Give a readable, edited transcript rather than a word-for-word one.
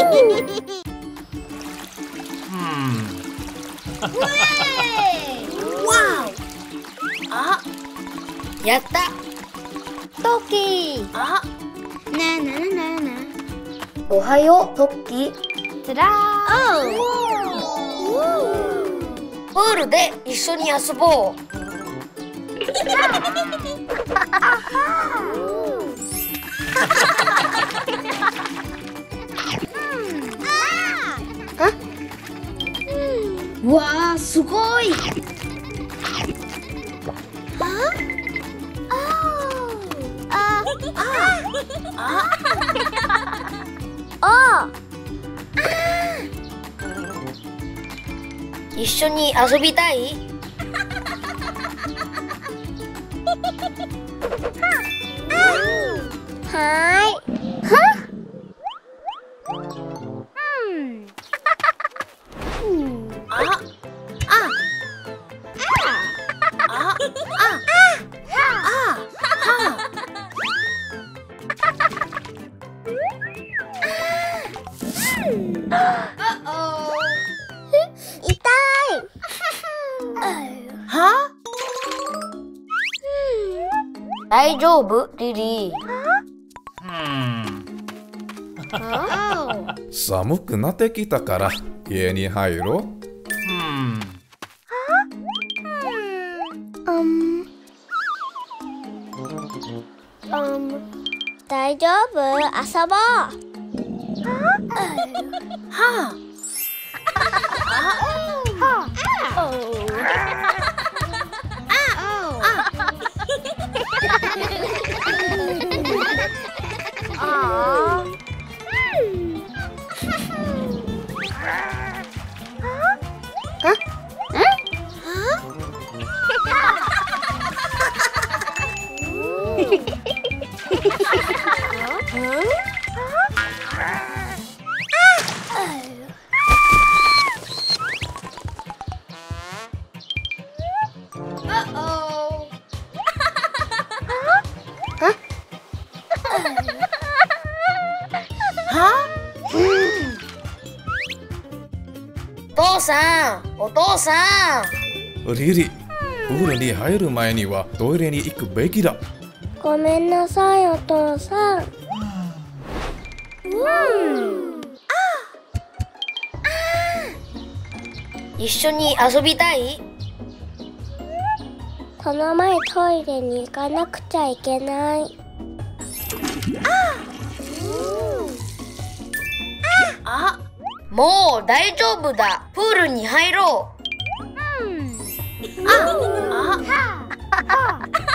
わお。あ、 やった。 トッキー。 あ、 なななな。 おはよう、トッキー。 つらー。 プールで一緒に遊ぼう。 わあ、すごい。 一緒に遊びたい？ はーい。 大丈夫、リリー。 寒くなってきたから家に入ろう。 大丈夫？遊ぼう。 お父さん、お父さん。 リリ、プールに入る前にはトイレに行くべきだ。 ごめんなさい、お父さん。 一緒に遊びたい？ その前トイレに行かなくちゃいけない。 もう大丈夫だ。プールに入ろう。